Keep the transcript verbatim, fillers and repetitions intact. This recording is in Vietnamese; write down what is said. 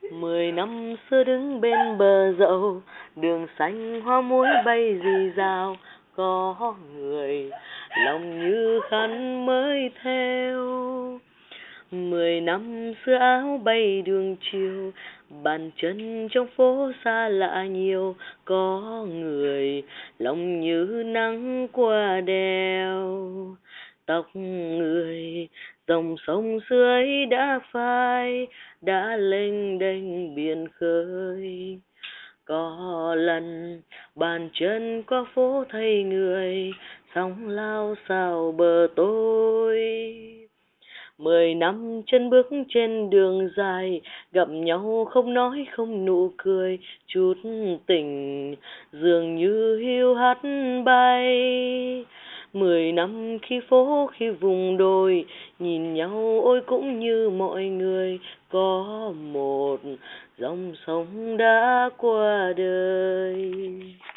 Mười năm xưa đứng bên bờ dậu, đường xanh hoa muối bay rì rào, có người lòng như khăn mới theo. Mười năm xưa áo bay đường chiều, bàn chân trong phố xa lạ nhiều, có người lòng như nắng qua đèo. Tóc người dòng sông xưa ấy đã phai, đã lênh đênh biển khơi. Có lần bàn chân qua phố thấy người, sóng lao xao bờ tôi. Mười năm chân bước trên đường dài, gặp nhau không nói không nụ cười, chút tình dường như hiu hắt bay. Mười năm khi phố khi vùng đồi, nhìn nhau ôi cũng như mọi người, có một dòng sông đã qua đời.